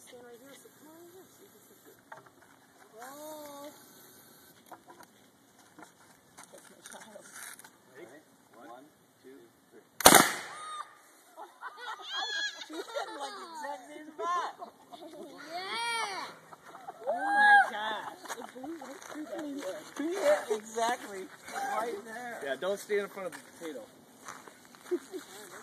stand right here, so come on here so you can see it. Whoa. That's my child. Ready? One, two, three. She said like exactly as that. Yeah! Oh my gosh. It blew right through that wood. Yeah, exactly. Right there. Yeah, don't stand in front of the potato.